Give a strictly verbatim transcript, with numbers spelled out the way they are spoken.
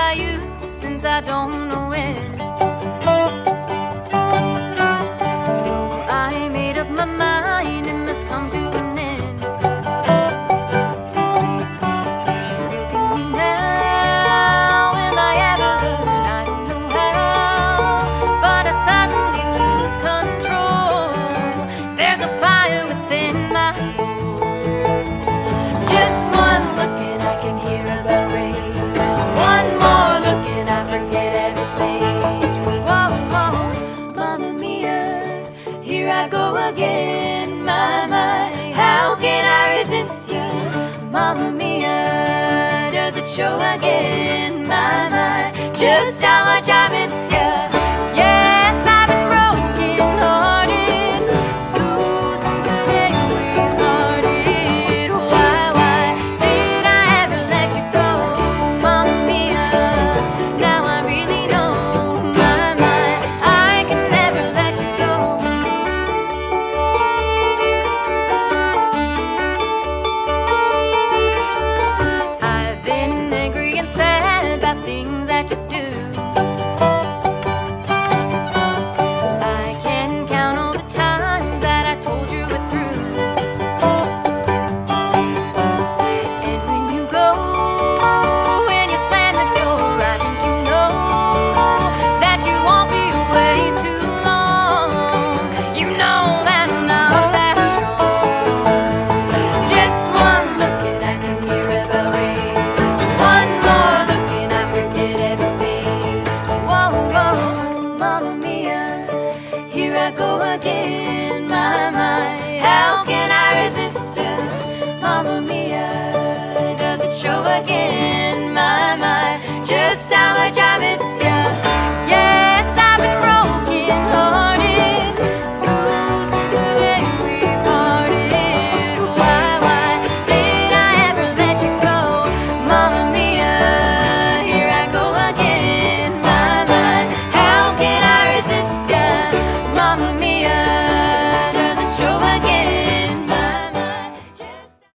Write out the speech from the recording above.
by you since I don't know when. So I made up my mind, it must come to an end. Look at me now, will I ever learn? I don't know how, but I suddenly lose control. There's a fire within my soul. Just one look and I can hear about rain. One more look and I forget everything. Whoa, whoa, Mamma Mia, here I go again. My, my, how can I resist you? Mamma Mia, does it show again? My, my, just how much I miss you. Yes, I've been broken hearted, losing today we're parted. Why, why did I ever let you go, Mamma Mia? Now I really know, my, my, I can never let you go. I've been angry and sad about things that you do.